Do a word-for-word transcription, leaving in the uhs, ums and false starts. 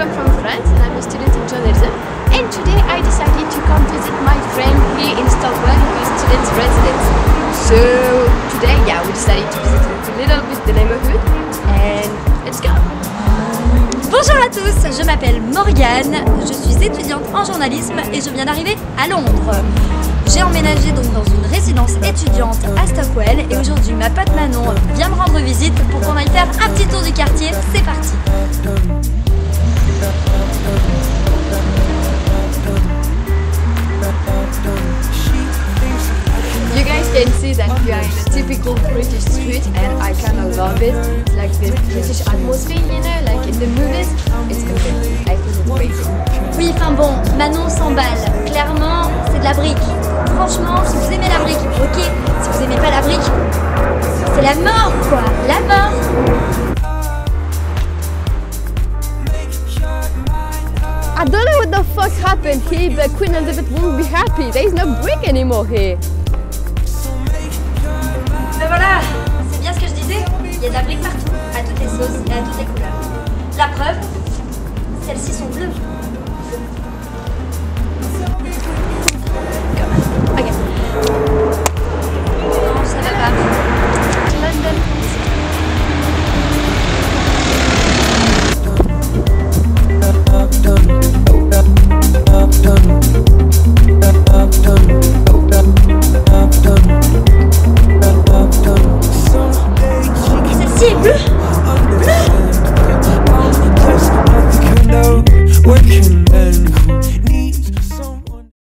come from France and I'm a student in journalism. And today I decided to come visit my friend here in Stockwell who is student residence. So today, yeah, we decided to visit a little bit the neighborhood and let's go. Bonjour à tous, je m'appelle Morgane, je suis étudiante en journalisme et je viens d'arriver à Londres. J'ai emménagé donc dans une résidence étudiante à Stockwell et aujourd'hui ma pote Manon vient me rendre visite pour qu'on aille faire un petit tour du quartier. C'est parti. You guys can see that we are in a typical British street and I kind of love it. It's like this British atmosphere, you know, like in the movies. It's perfect. I think it's great. Oui, enfin bon, Manon s'emballe. Clairement, c'est de la brique. Franchement, si vous aimez la brique, ok. Si vous aimez pas la brique, c'est la mort, quoi. La mort. I don't know what the fuck happened here, but Queen Elizabeth won't be happy. There is no brick anymore here. Ben voilà, c'est bien ce que je disais. Il y a de la brique partout, à toutes les sauces et à toutes les couleurs. La preuve, celles-ci sont bleues. Ok. Non, ça va pas. London. Celle-ci est bleue. Bleue.